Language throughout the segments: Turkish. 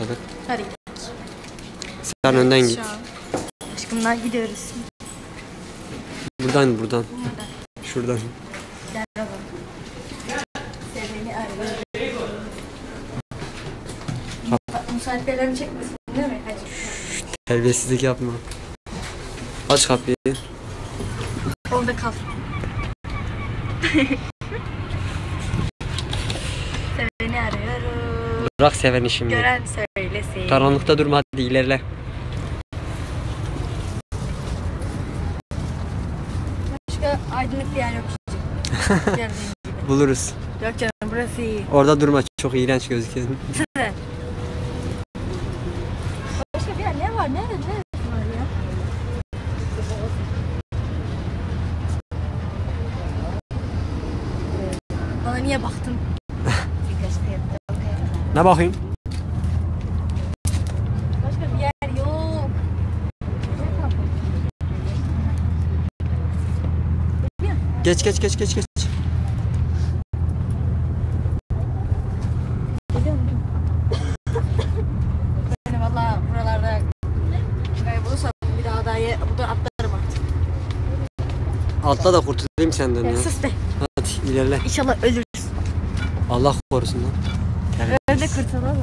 başladık. Hadi. Sen önden git. Şu an aşkımdan gidiyoruz. Buradan. Buradan. Şuradan. Gel baba. Seveni arıyorum. Müsaitlerini çekmesin değil mi? Hadi. Terbiyesizlik yapma. Aç kapıyı. Orada kal. Seveni arıyorum. Bırak seveni şimdi. Gören söylesin. Karanlıkta durma, hadi ilerle. Başka aydınlık bir yer yok. Gördüğün gibi. Buluruz. Yok canım, burası iyi. Orada durma, çok iğrenç gözüküyor. Başka bir yer ne var? Nerede var ya? Bana niye baktın? Ne bakayım? Başka bir yer yok. Geç. Yani valla buralarda kaybolursam bir daha buradan atlarım artık. Atla da kurtulayım senden ya. Sus be. Hadi ilerle. İnşallah ölürüz. Allah korusun lan. Öyle kurtulalım.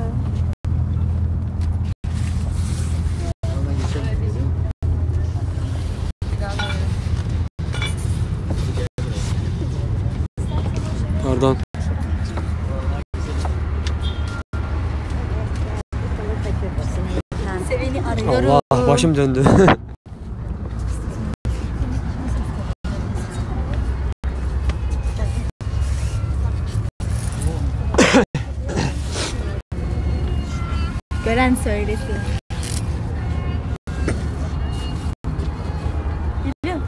Pardon. Seveni arıyorum. Allah, başım döndü. Gören söylesin. Geliyor.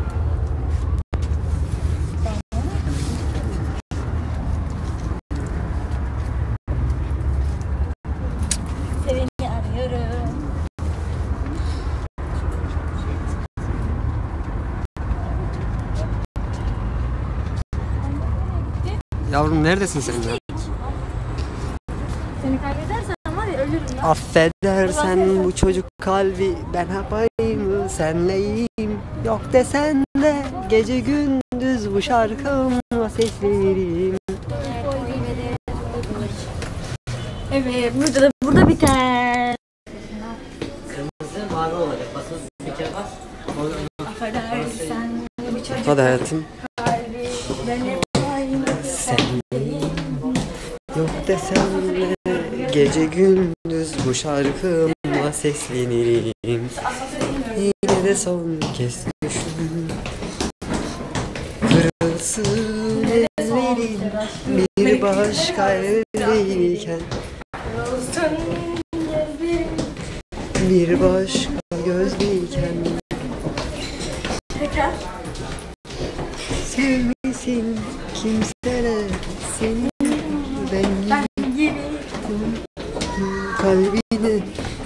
Seveni arıyorum. Yavrum neredesin sen ya? Seni kaybedersen var ya ölürüm ya. Affedersen bu çocuk kalbi ben yapayım senleyim. Yok desen de gece gündüz bu şarkımla seslerim. Evet, burada biter. Kırmızı mavi olacak. Basın bir kere bas. Affedersen bu çocuk Hadi hayatım. kalbi ben hep aynı Senleyim. Yok desen de gece gündüz bu şarkımla seslenirim. Yine de son kez düşün. Kırılsın ellerin bir başka elleyken, bir başka gözdeyken. tekrar. Sevmesin kimseler seni ben Gibi. kalbini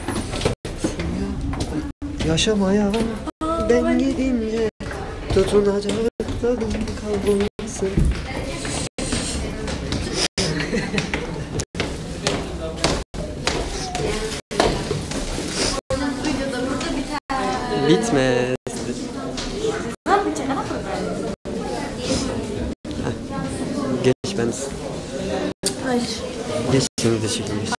yaşamaya ben gidince tutunacak tadım kalmasın. Bitmez. Ne yapacağım? Ne yapalım? Geç ben. Hayır. Geç şimdi de çekilmiş.